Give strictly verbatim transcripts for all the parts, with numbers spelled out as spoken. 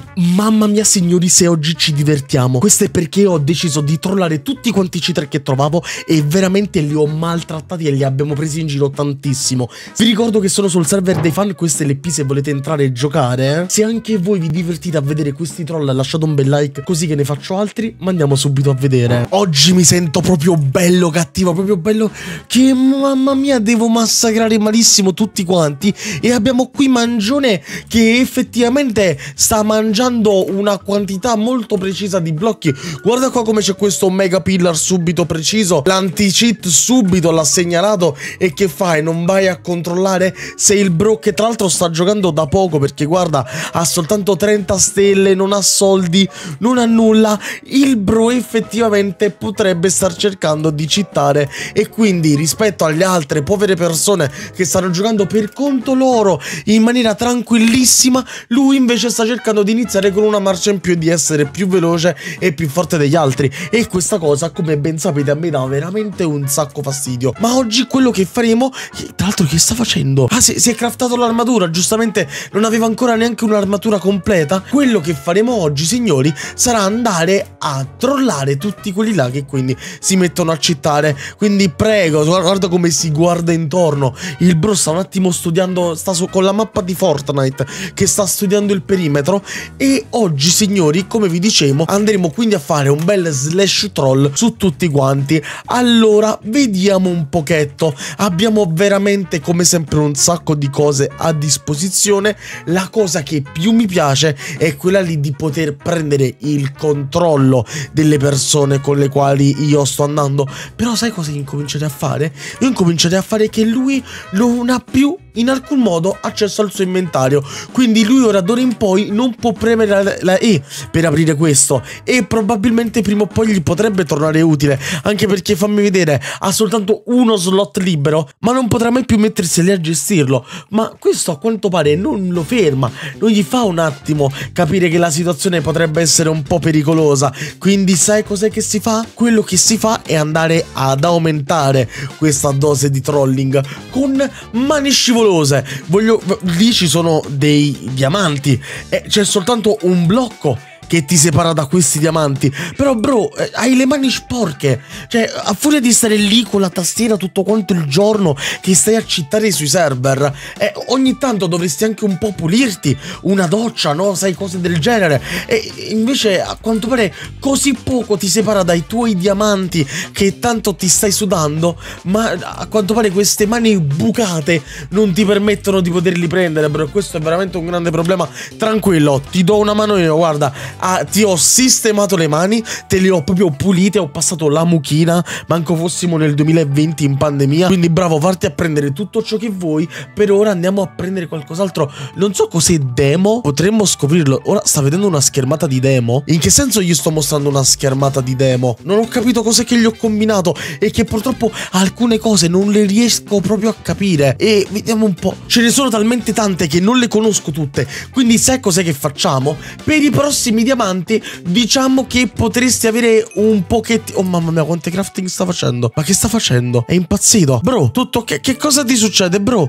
Mamma mia signori, se oggi ci divertiamo. Questo è perché ho deciso di trollare tutti quanti i cheater che trovavo e veramente li ho maltrattati e li abbiamo presi in giro tantissimo. Vi ricordo che sono sul server dei fan, queste le P se volete entrare e giocare. Se anche voi vi divertite a vedere questi troll, lasciate un bel like così che ne faccio altri, ma andiamo subito a vedere. Oggi mi sento proprio bello cattivo, proprio bello che mamma mia devo massacrare malissimo tutti quanti. E abbiamo qui Mangione che effettivamente sta mangiando una quantità molto precisa di blocchi. Guarda qua come c'è questo mega pillar subito preciso. L'anti-cheat subito l'ha segnalato. E che fai? Non vai a controllare se il bro, che tra l'altro sta giocando da poco, perché guarda ha soltanto trenta stelle, non ha soldi, non ha nulla. Il bro effettivamente potrebbe star cercando di cheatare, e quindi rispetto alle altre povere persone che stanno giocando per conto loro in maniera tranquillissima, lui invece sta cercando di iniziare con una marcia in più e di essere più veloce e più forte degli altri. E questa cosa, come ben sapete, a me dà veramente un sacco fastidio. Ma oggi quello che faremo, tra l'altro che sta facendo? Ah, si, si è craftato l'armatura, giustamente non aveva ancora neanche un'armatura completa. Quello che faremo oggi, signori, sarà andare a trollare tutti quelli là che quindi si mettono a cheatare. Quindi prego, guarda come si guarda intorno. Il bro sta un attimo studiando, sta su, con la mappa di Fortnite che sta studiando il perimetro. E oggi, signori, come vi dicevo, andremo quindi a fare un bel slash troll su tutti quanti. Allora, vediamo un pochetto. Abbiamo veramente, come sempre, un sacco di cose a disposizione. La cosa che più mi piace è quella lì di poter prendere il controllo delle persone con le quali io sto andando. Però sai cosa incomincerei a fare? Io incomincerei a fare che lui non ha più in alcun modo accesso al suo inventario. Quindi lui ora d'ora in poi non può premere la, la E per aprire questo, e probabilmente prima o poi gli potrebbe tornare utile, anche perché, fammi vedere, ha soltanto uno slot libero, ma non potrà mai più mettersi lì a gestirlo. Ma questo a quanto pare non lo ferma, non gli fa un attimo capire che la situazione potrebbe essere un po' pericolosa. Quindi sai cos'è che si fa? Quello che si fa è andare ad aumentare questa dose di trolling con mani scivolate. Voglio, lì ci sono dei diamanti e c'è soltanto un blocco che ti separa da questi diamanti. Però bro, eh, hai le mani sporche. Cioè, a furia di stare lì con la tastiera tutto quanto il giorno che stai a cheatare sui server, eh, ogni tanto dovresti anche un po' pulirti, una doccia, no? Sai, cose del genere. E invece a quanto pare così poco ti separa dai tuoi diamanti che tanto ti stai sudando, ma a quanto pare queste mani bucate non ti permettono di poterli prendere, bro. Questo è veramente un grande problema. Tranquillo, ti do una mano io, guarda. Ah, ti ho sistemato le mani, te le ho proprio pulite, ho passato la mucchina, manco fossimo nel duemilaventi in pandemia. Quindi bravo, varti a prendere tutto ciò che vuoi. Per ora andiamo a prendere qualcos'altro. Non so cos'è demo, potremmo scoprirlo. Ora sta vedendo una schermata di demo. In che senso gli sto mostrando una schermata di demo? Non ho capito cos'è che gli ho combinato, e che purtroppo alcune cose non le riesco proprio a capire. E vediamo un po'. Ce ne sono talmente tante che non le conosco tutte. Quindi sai cos'è che facciamo? Per i prossimi diamanti diciamo che potresti avere un pochettino. Oh mamma mia, quante crafting sta facendo? Ma che sta facendo? È impazzito. Bro, tutto che, che cosa ti succede, bro?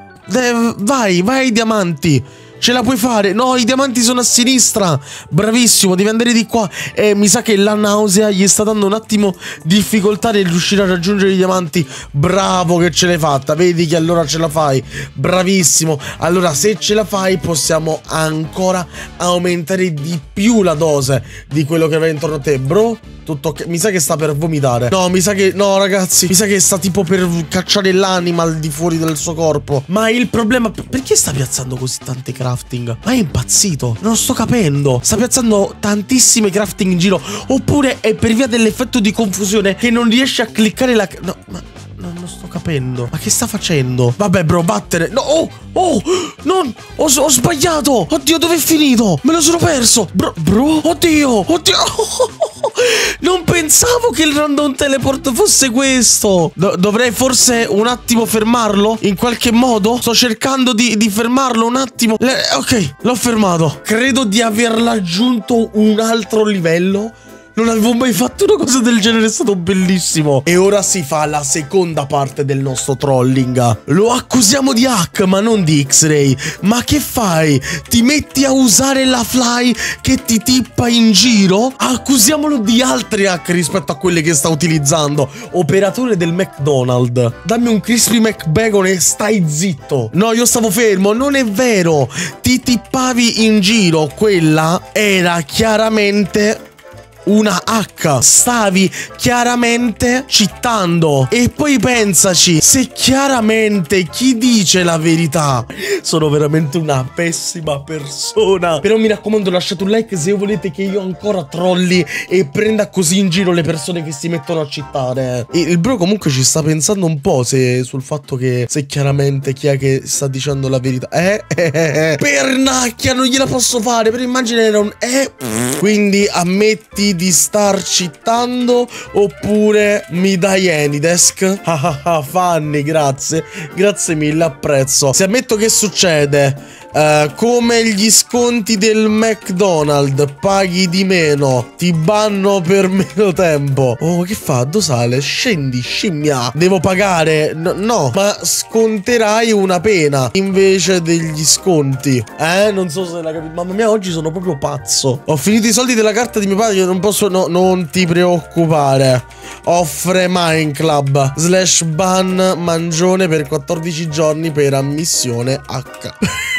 De vai, vai ai diamanti. Ce la puoi fare? No, i diamanti sono a sinistra. Bravissimo, devi andare di qua. E mi sa che la nausea gli sta dando un attimo difficoltà nel riuscire a raggiungere i diamanti. Bravo che ce l'hai fatta. Vedi che allora ce la fai. Bravissimo. Allora se ce la fai possiamo ancora aumentare di più la dose di quello che va intorno a te, bro. Tutto ok. Mi sa che sta per vomitare. No, mi sa che... No, ragazzi, mi sa che sta tipo per cacciare l'anima al di fuori del suo corpo. Ma il problema... Perché sta piazzando così tante crafting? Ma è impazzito. Non sto capendo. Sta piazzando tantissime crafting in giro. Oppure è per via dell'effetto di confusione che non riesce a cliccare la... No, ma... No, non sto capendo. Ma che sta facendo? Vabbè, bro, vattene. No, oh, oh, non, ho, ho sbagliato. Oddio, dove è finito? Me lo sono perso. Bro, bro, oddio, oddio. Non pensavo che il random teleport fosse questo. Do dovrei forse un attimo fermarlo in qualche modo. Sto cercando di, di fermarlo un attimo. Le ok, l'ho fermato. Credo di aver raggiunto un altro livello. Non avevo mai fatto una cosa del genere, è stato bellissimo. E ora si fa la seconda parte del nostro trolling. Lo accusiamo di hack, ma non di X-Ray. Ma che fai? Ti metti a usare la fly che ti tippa in giro? Accusiamolo di altri hack rispetto a quelle che sta utilizzando. Operatore del McDonald's, dammi un crispy McBacon e stai zitto. No, io stavo fermo, non è vero. Ti tippavi in giro. Quella era chiaramente una H. Stavi chiaramente cheatando. E poi pensaci, se chiaramente chi dice la verità. Sono veramente una pessima persona. Però mi raccomando, lasciate un like se volete che io ancora trolli e prenda così in giro le persone che si mettono a cheatare. E il bro comunque ci sta pensando un po' se, sul fatto che se chiaramente chi è che sta dicendo la verità. Eh, eh, eh. Pernacchia, non gliela posso fare. Però immagine era un eh. Quindi ammetti di star cheatando oppure mi dai Anydesk? Ah ah, Fanny, grazie. Grazie mille, apprezzo. Se ammetto che succede Uh, come gli sconti del McDonald's, paghi di meno, ti banno per meno tempo. Oh, che fa? Dove sale? Scendi, scimmia. Devo pagare? No, no, ma sconterai una pena invece degli sconti. Eh, non so se la capito. Mamma mia, oggi sono proprio pazzo. Ho finito i soldi della carta di mio padre, io non posso... No, non ti preoccupare. Offre Mineclub slash ban mangione per quattordici giorni per ammissione H.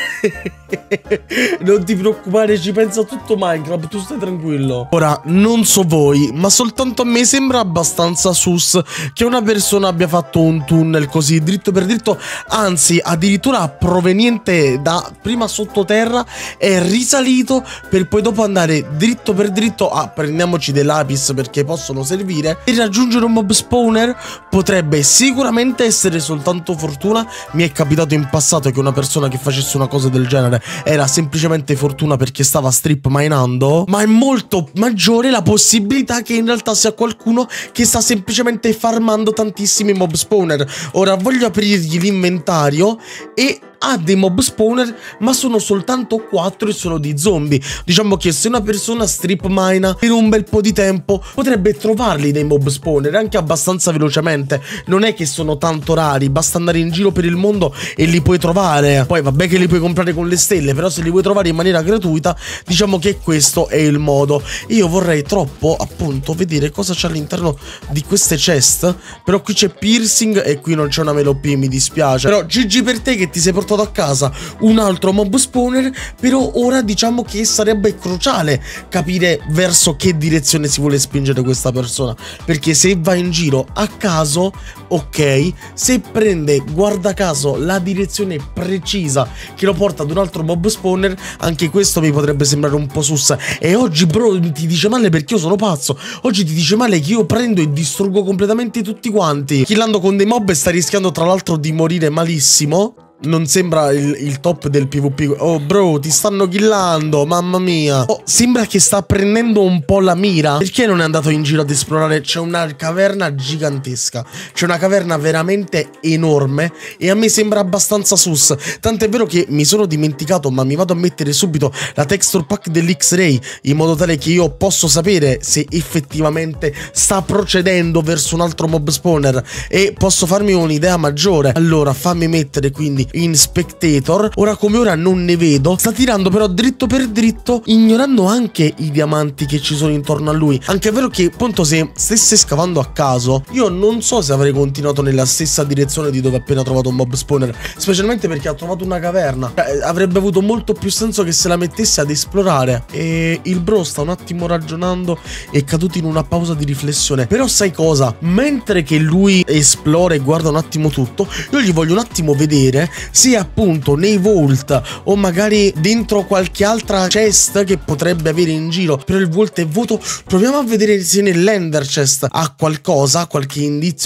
Non ti preoccupare, ci pensa tutto Minecraft, tu stai tranquillo. Ora, non so voi, ma soltanto a me sembra abbastanza sus che una persona abbia fatto un tunnel così dritto per dritto, anzi addirittura proveniente da prima sottoterra, è risalito per poi dopo andare dritto per dritto. Ah, prendiamoci dei lapis perché possono servire e raggiungere un mob spawner. Potrebbe sicuramente essere soltanto fortuna. Mi è capitato in passato che una persona che facesse una cosa del genere era semplicemente fortuna perché stava strip minando, ma è molto maggiore la possibilità che in realtà sia qualcuno che sta semplicemente farmando tantissimi mob spawner. Ora voglio aprirgli l'inventario e ha dei mob spawner, ma sono soltanto quattro e sono di zombie. Diciamo che se una persona strip mina per un bel po' di tempo potrebbe trovarli dei mob spawner anche abbastanza velocemente. Non è che sono tanto rari, basta andare in giro per il mondo e li puoi trovare. Poi vabbè che li puoi comprare con le stelle, però se li vuoi trovare in maniera gratuita, diciamo che questo è il modo. Io vorrei troppo appunto vedere cosa c'è all'interno di queste chest, però qui c'è piercing e qui non c'è una melopea, mi dispiace. Però G G per te che ti sei portato a casa un altro mob spawner. Però ora diciamo che sarebbe cruciale capire verso che direzione si vuole spingere questa persona, perché se va in giro a caso, ok, se prende guarda caso la direzione precisa che lo porta ad un altro mob spawner, anche questo mi potrebbe sembrare un po' sus. E oggi bro ti dice male perché io sono pazzo. Oggi ti dice male che io prendo e distruggo completamente tutti quanti, killando con dei mob e sta rischiando tra l'altro di morire malissimo. Non sembra il, il top del PvP. Oh bro, ti stanno killando, mamma mia. Oh, sembra che sta prendendo un po' la mira. Perché non è andato in giro ad esplorare? C'è una caverna gigantesca, c'è una caverna veramente enorme e a me sembra abbastanza sus. Tant'è vero che mi sono dimenticato, ma mi vado a mettere subito la texture pack dell'X-Ray, in modo tale che io posso sapere se effettivamente sta procedendo verso un altro mob spawner e posso farmi un'idea maggiore. Allora fammi mettere quindi in spectator. Ora come ora non ne vedo. Sta tirando però dritto per dritto, ignorando anche i diamanti che ci sono intorno a lui. Anche è vero che appunto se stesse scavando a caso, io non so se avrei continuato nella stessa direzione di dove ha appena trovato un mob spawner, specialmente perché ha trovato una caverna. Cioè, avrebbe avuto molto più senso che se la mettesse ad esplorare. E il bro sta un attimo ragionando, è caduto in una pausa di riflessione. Però sai cosa? Mentre che lui esplora e guarda un attimo tutto, io gli voglio un attimo vedere se appunto nei vault o magari dentro qualche altra chest che potrebbe avere in giro. Però il vault è vuoto. Proviamo a vedere se nell'ender chest ha qualcosa, qualche indizio.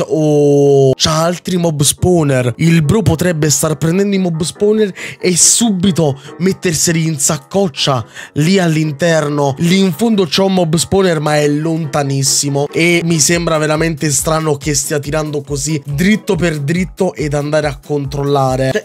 O c'ha altri mob spawner. Il bro potrebbe star prendendo i mob spawner e subito metterseli in saccoccia lì all'interno. Lì in fondo c'è un mob spawner ma è lontanissimo e mi sembra veramente strano che stia tirando così dritto per dritto ed andare a controllare. Cioè,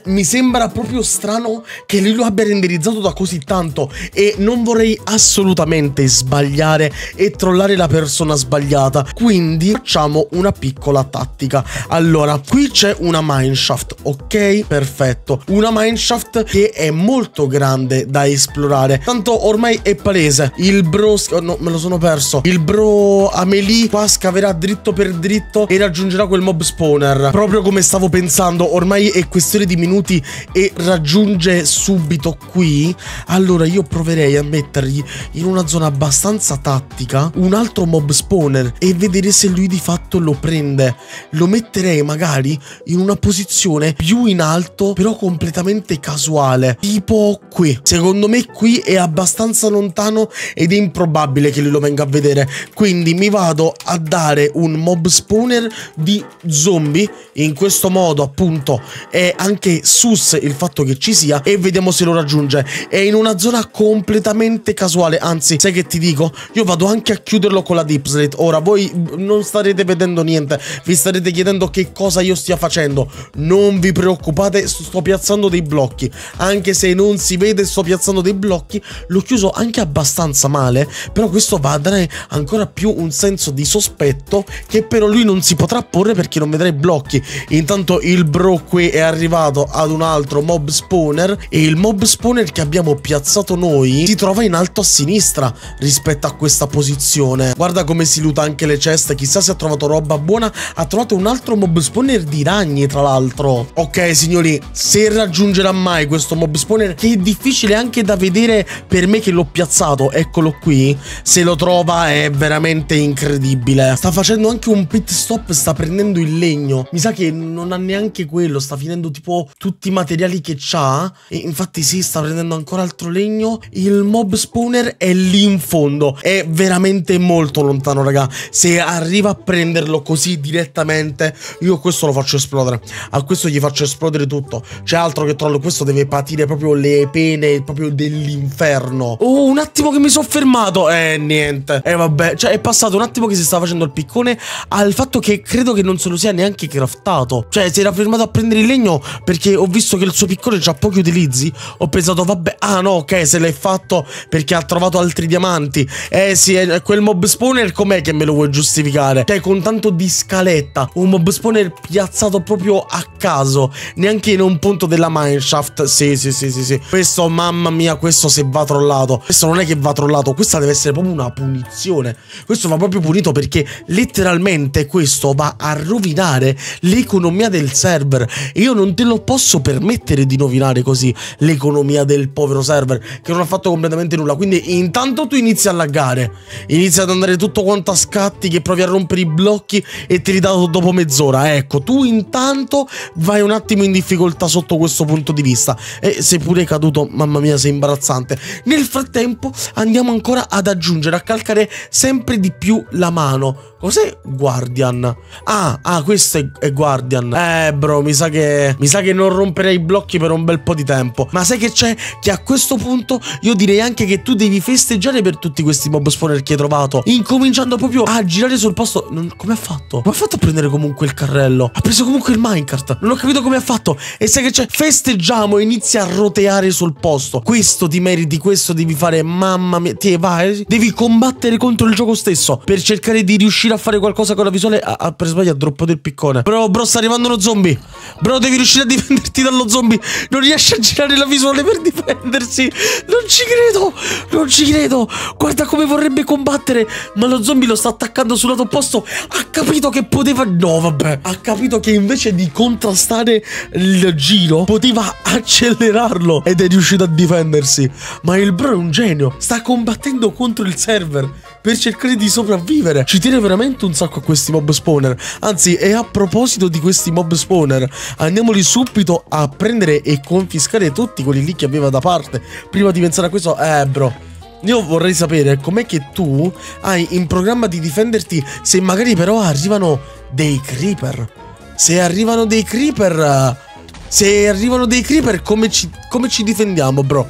Cioè, mi sembra proprio strano che lui lo abbia renderizzato da così tanto. E non vorrei assolutamente sbagliare e trollare la persona sbagliata. Quindi facciamo una piccola tattica. Allora, qui c'è una mineshaft, ok? Perfetto. Una mineshaft che è molto grande da esplorare. Tanto ormai è palese. Il bro... Oh, no, me lo sono perso. Il bro Amelie qua scaverà dritto per dritto e raggiungerà quel mob spawner. Proprio come stavo pensando. Ormai è questione di minuti e raggiunge subito qui. Allora io proverei a mettergli in una zona abbastanza tattica un altro mob spawner e vedere se lui di fatto lo prende. Lo metterei magari in una posizione più in alto, però completamente casuale, tipo qui. Secondo me qui è abbastanza lontano ed è improbabile che lui lo venga a vedere. Quindi mi vado a dare un mob spawner di zombie. In questo modo appunto è anche sus il fatto che ci sia, e vediamo se lo raggiunge. È in una zona completamente casuale. Anzi, sai che ti dico? Io vado anche a chiuderlo con la deep slate. Ora voi non starete vedendo niente, vi starete chiedendo che cosa io stia facendo. Non vi preoccupate, sto piazzando dei blocchi. Anche se non si vede, sto piazzando dei blocchi. L'ho chiuso anche abbastanza male, però questo va a dare ancora più un senso di sospetto che però lui non si potrà porre perché non vedrà i blocchi. Intanto il bro qui è arrivato ad un altro mob spawner e il mob spawner che abbiamo piazzato noi si trova in alto a sinistra rispetto a questa posizione. Guarda come si luta anche le chest. Chissà se ha trovato roba buona. Ha trovato un altro mob spawner di ragni, tra l'altro. Ok signori, se raggiungerà mai questo mob spawner, che è difficile anche da vedere per me che l'ho piazzato, eccolo qui, se lo trova è veramente incredibile. Sta facendo anche un pit stop, sta prendendo il legno. Mi sa che non ha neanche quello, sta finendo tipo tutti i materiali che c'ha. E infatti sì, sta prendendo ancora altro legno. Il mob spawner è lì in fondo, è veramente molto lontano raga. Se arriva a prenderlo così direttamente, io questo lo faccio esplodere. A questo gli faccio esplodere tutto. C'è altro che trollo, questo deve patire proprio le pene proprio dell'inferno. Oh, un attimo che mi sono fermato. Eh, niente. E eh, vabbè, cioè è passato un attimo che si stava facendo il piccone al fatto che credo che non se lo sia neanche craftato. Cioè si era fermato a prendere il legno perché ho visto che il suo piccone c'ha pochi utilizzi. Ho pensato vabbè, ah no, ok, se l'hai fatto perché ha trovato altri diamanti. Eh sì, è quel mob spawner com'è che me lo vuoi giustificare? Cioè con tanto di scaletta, un mob spawner piazzato proprio a caso, neanche in un punto della mineshaft. Sì sì sì sì sì. Questo, mamma mia, questo se va trollato. Questo non è che va trollato, questa deve essere proprio una punizione. Questo va proprio punito perché letteralmente questo va a rovinare l'economia del server. E io non te lo posso permettere di rovinare così l'economia del povero server che non ha fatto completamente nulla. Quindi intanto tu inizi a laggare, inizia ad andare tutto quanto a scatti, che provi a rompere i blocchi e ti ridato dopo mezz'ora. Ecco, tu intanto vai un attimo in difficoltà sotto questo punto di vista e sei pure caduto. Mamma mia, sei imbarazzante. Nel frattempo andiamo ancora ad aggiungere, a calcare sempre di più la mano. Cos'è Guardian? Ah, ah, questo è, è Guardian. Eh bro, mi sa che mi sa che non romperei i blocchi per un bel po' di tempo. Ma sai che c'è? Che a questo punto io direi anche che tu devi festeggiare per tutti questi mob spawner che hai trovato, incominciando proprio a girare sul posto. Non, come ha fatto? Come ha fatto a prendere comunque il carrello? Ha preso comunque il minecart. Non ho capito come ha fatto. E sai che c'è? Festeggiamo e inizia a roteare sul posto. Questo ti meriti, questo devi fare. Mamma mia, ti vai. Devi combattere contro il gioco stesso per cercare di riuscire a fare qualcosa con la visuale. Ah, ah, per sbaglio ha droppato il piccone. Bro, bro, sta arrivando uno zombie. Bro, devi riuscire a difenderti dallo zombie. Non riesce a girare la visuale per difendersi. Non ci credo. Non ci credo. Guarda come vorrebbe combattere, ma lo zombie lo sta attaccando sul lato opposto. Ha capito che poteva... No, vabbè. Ha capito che invece di contrastare il giro poteva accelerarlo ed è riuscito a difendersi. Ma il bro è un genio. Sta combattendo contro il server per cercare di sopravvivere. Ci tiene veramente un sacco a questi mob spawner. Anzi, e a proposito di questi mob spawner, andiamoli subito a prendere e confiscare tutti quelli lì che aveva da parte. Prima di pensare a questo, eh bro, io vorrei sapere com'è che tu hai in programma di difenderti se magari però arrivano dei creeper. Se arrivano dei creeper... Se arrivano dei creeper, come ci, come ci difendiamo, bro?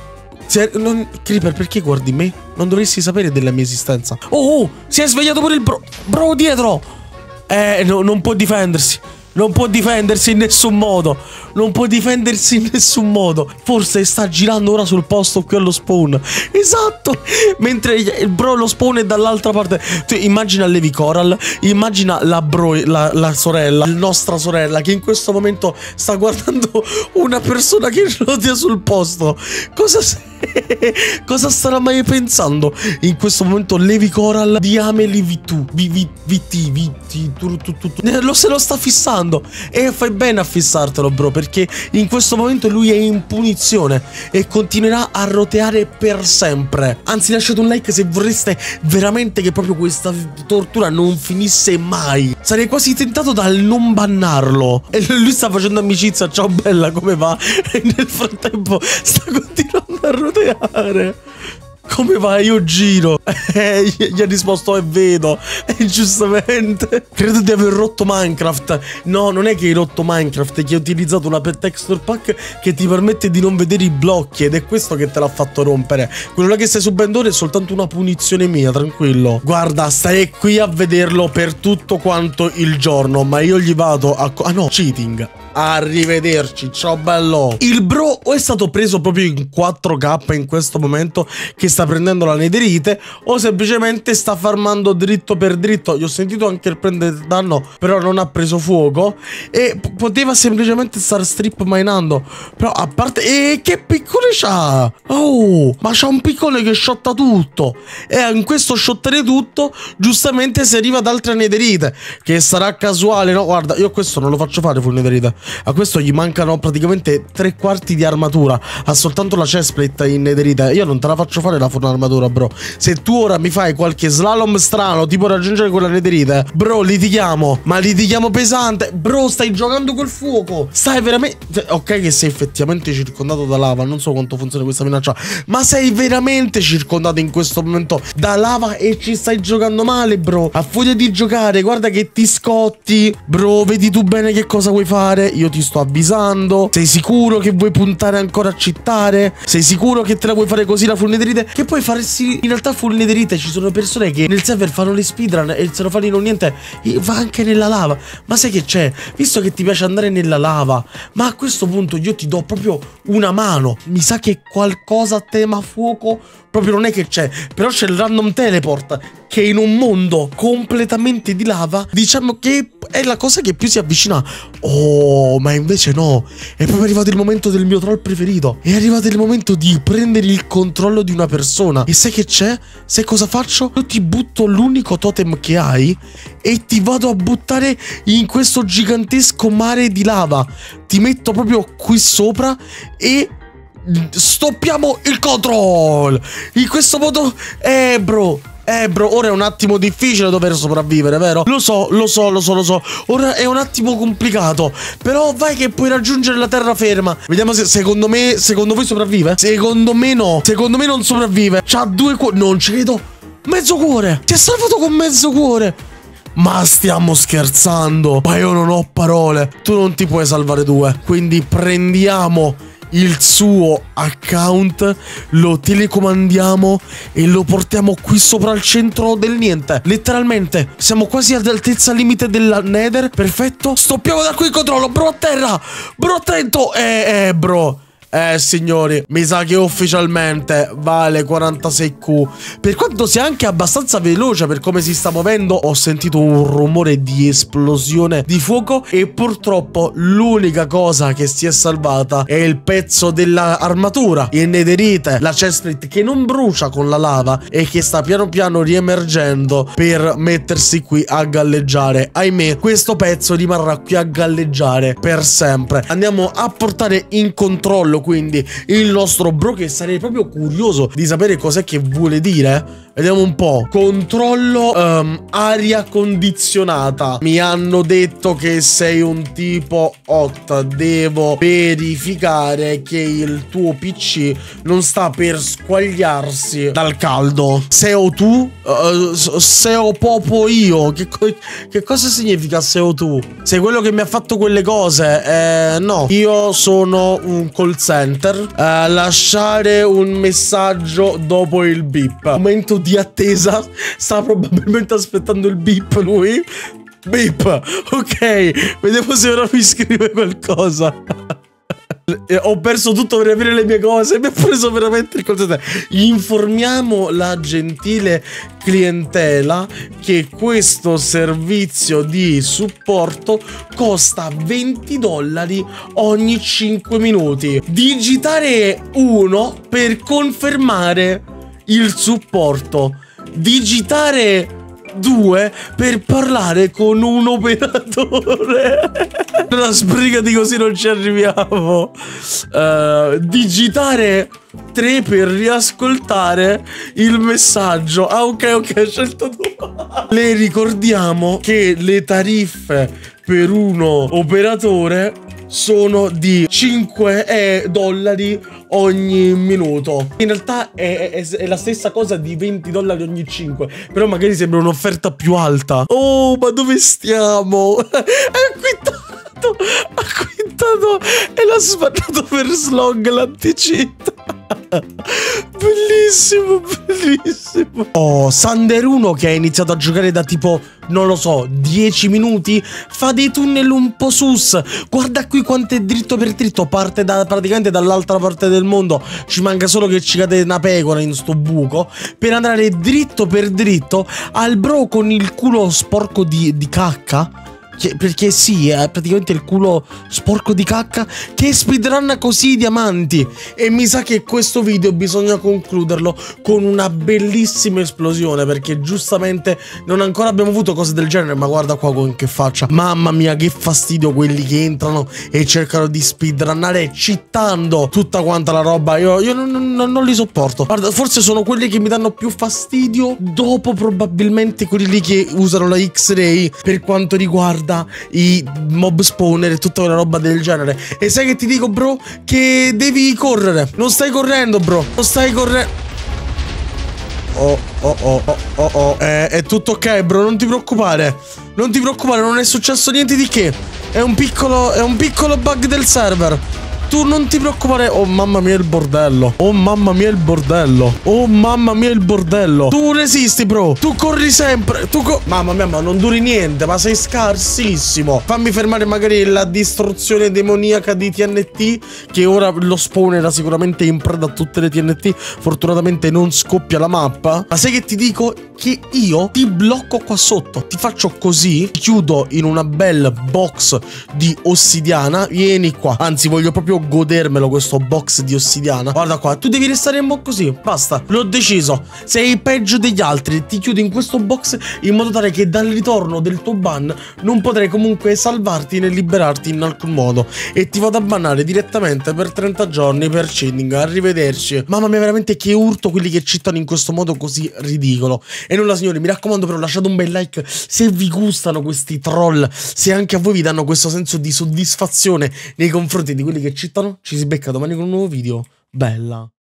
Se, non, creeper, perché guardi me? Non dovresti sapere della mia esistenza. Oh, oh, si è svegliato pure il bro. Bro, dietro. Eh, no, non può difendersi. Non può difendersi in nessun modo. Non può difendersi in nessun modo. Forse sta girando ora sul posto qui allo spawn. Esatto. Mentre il bro lo spawn è dall'altra parte. Tu immagina Levi Coral. Immagina la bro, la, la sorella, la nostra sorella, che in questo momento sta guardando una persona che rotea sul posto. Cosa Cosa starà mai pensando in questo momento Levi Coral di Amelie Vitu Viti Viti Lo se lo sta fissando. E fai bene a fissartelo, bro, perché in questo momento lui è in punizione e continuerà a roteare per sempre. Anzi, lasciate un like se vorreste veramente che proprio questa tortura non finisse mai. Sarei quasi tentato dal non bannarlo. E lui sta facendo amicizia. Ciao bella, come va? E nel frattempo sta continuando a roteare. Come va? Io giro. Eh, gli ha risposto e vedo. E giustamente credo di aver rotto Minecraft. No, non è che hai rotto Minecraft, è che hai utilizzato una pet texture pack che ti permette di non vedere i blocchi. Ed è questo che te l'ha fatto rompere. Quello là che stai subendo ora è soltanto una punizione mia, tranquillo. Guarda, stai qui a vederlo per tutto quanto il giorno. Ma io gli vado a... Ah no, cheating. Arrivederci, ciao bello. Il bro o è stato preso proprio in quattro K in questo momento che sta prendendo la netherite, o semplicemente sta farmando dritto per dritto. Gli ho sentito anche il prendere danno, però non ha preso fuoco. E poteva semplicemente star strip minando. Però a parte... E che piccone c'ha? Oh, ma c'ha un piccone che shotta tutto. E in questo shottare tutto giustamente si arriva ad altre netherite, che sarà casuale, no? Guarda, io questo non lo faccio fare full netherite. A questo gli mancano praticamente tre quarti di armatura. Ha soltanto la chestplate in netherite. Io non te la faccio fare la full armatura, bro. Se tu ora mi fai qualche slalom strano, tipo raggiungere quella netherite, bro, litighiamo. Ma litighiamo pesante. Bro, stai giocando col fuoco. Stai veramente... Ok che sei effettivamente circondato da lava. Non so quanto funziona questa minaccia, ma sei veramente circondato in questo momento da lava e ci stai giocando male, bro. A furia di giocare, guarda che ti scotti. Bro, vedi tu bene che cosa vuoi fare. Io ti sto avvisando. Sei sicuro che vuoi puntare ancora a cheatare? Sei sicuro che te la vuoi fare così la full netherite? Che puoi farsi in realtà full netherite. Ci sono persone che nel server fanno le speedrun e se lo fanno in un niente va anche nella lava. Ma sai che c'è? Visto che ti piace andare nella lava, ma a questo punto io ti do proprio una mano. Mi sa che qualcosa tema fuoco proprio non è che c'è. Però c'è il random teleport, che in un mondo completamente di lava diciamo che è la cosa che più si avvicina. Oh, ma invece no. È proprio arrivato il momento del mio troll preferito. È arrivato il momento di prendere il controllo di una persona. E sai che c'è? Sai cosa faccio? Io ti butto l'unico totem che hai e ti vado a buttare in questo gigantesco mare di lava. Ti metto proprio qui sopra e... stoppiamo il control. In questo modo... Eh bro Eh bro, ora è un attimo difficile dover sopravvivere, vero? Lo so, lo so, lo so, lo so. Ora è un attimo complicato, però vai che puoi raggiungere la terraferma. Vediamo se secondo me, secondo voi sopravvive? Secondo me no. Secondo me non sopravvive. C'ha due cuori. Non ci credo. Mezzo cuore. Ti ha salvato con mezzo cuore. Ma stiamo scherzando. Ma io non ho parole. Tu non ti puoi salvare due. Quindi prendiamo il suo account, lo telecomandiamo e lo portiamo qui sopra al centro del niente. Letteralmente siamo quasi ad altezza limite della nether. Perfetto. Stoppiamo da qui il controllo. Bro, a terra. Bro, attento. Eh, eh, bro. Eh signori, mi sa che ufficialmente vale quarantasei Q. Per quanto sia anche abbastanza veloce per come si sta muovendo, ho sentito un rumore di esplosione di fuoco e purtroppo l'unica cosa che si è salvata è il pezzo dell'armatura in netherite, la chestplate che non brucia con la lava e che sta piano piano riemergendo per mettersi qui a galleggiare. Ahimè, questo pezzo rimarrà qui a galleggiare per sempre. Andiamo a portare in controllo quindi il nostro bro, che sarei proprio curioso di sapere cos'è che vuole dire. Vediamo un po'. Controllo um, aria condizionata. Mi hanno detto che sei un tipo hot. Devo verificare che il tuo P C non sta per squagliarsi dal caldo. Se o tu? Uh, se o popo io? Che, co che cosa significa se o tu? Sei quello che mi ha fatto quelle cose? Eh, no. Io sono un call center. Uh, lasciare un messaggio dopo il beep. Momento di attesa. Sta probabilmente aspettando il beep lui. Beep. Ok, vediamo se ora mi scrive qualcosa. Ho perso tutto per aprire le mie cose. Mi ha preso veramente il coltello. Informiamo la gentile clientela che questo servizio di supporto costa venti dollari ogni cinque minuti. Digitare uno per confermare il supporto. Digitare due per parlare con un operatore. La sbriga di così non ci arriviamo. uh, Digitare tre per riascoltare il messaggio. Ah ok ok, ho scelto due. Le ricordiamo che le tariffe per uno operatore sono di cinque dollari ogni minuto. In realtà è, è, è la stessa cosa di venti dollari ogni cinque. Però magari sembra un'offerta più alta. Oh, ma dove stiamo? È acquittato. Acquittato. E l'ha sbannato per slog l'anticita. Bellissimo, bellissimo. Oh, Sander uno che ha iniziato a giocare da tipo, non lo so, dieci minuti. Fa dei tunnel un po' sus. Guarda qui quanto è dritto per dritto. Parte da, praticamente dall'altra parte del mondo. Ci manca solo che ci cade una pecora in sto buco per andare dritto per dritto al bro con il culo sporco di, di cacca. Che, perché sì, è praticamente il culo sporco di cacca che speedrunna così i diamanti. E mi sa che questo video bisogna concluderlo con una bellissima esplosione, perché giustamente non ancora abbiamo avuto cose del genere. Ma guarda qua con che faccia. Mamma mia che fastidio quelli che entrano e cercano di speedrunnare citando tutta quanta la roba. Io, io non, non, non li sopporto. Guarda, forse sono quelli che mi danno più fastidio dopo probabilmente quelli lì che usano la X-Ray per quanto riguarda i mob spawner e tutta quella roba del genere. E sai che ti dico, bro? Che devi correre. Non stai correndo, bro. Non stai correndo. Oh, oh, oh, oh, oh, oh. Eh, è tutto ok, bro. Non ti preoccupare. Non ti preoccupare, non è successo niente di che. È un piccolo, è un piccolo bug del server. Tu non ti preoccupare. Oh mamma mia il bordello. Oh mamma mia il bordello. Oh mamma mia il bordello. Tu resisti, bro. Tu corri sempre. Tu co Mamma mia, ma non duri niente. Ma sei scarsissimo. Fammi fermare magari la distruzione demoniaca di T N T, che ora lo spawn era sicuramente in preda a tutte le T N T. Fortunatamente non scoppia la mappa. Ma sai che ti dico? Che io ti blocco qua sotto. Ti faccio così. Ti chiudo in una bella box di ossidiana. Vieni qua. Anzi, voglio proprio godermelo questo box di ossidiana. Guarda qua, tu devi restare un po' così. Basta, l'ho deciso. Sei peggio degli altri. Ti chiudo in questo box in modo tale che dal ritorno del tuo ban non potrai comunque salvarti né liberarti in alcun modo. E ti vado a bannare direttamente per trenta giorni per cheating. Arrivederci. Mamma mia, veramente che urto quelli che cheatano in questo modo così ridicolo. E nulla signori, mi raccomando però lasciate un bel like se vi gustano questi troll. Se anche a voi vi danno questo senso di soddisfazione nei confronti di quelli che cheatano. Ci si becca domani con un nuovo video. Bella.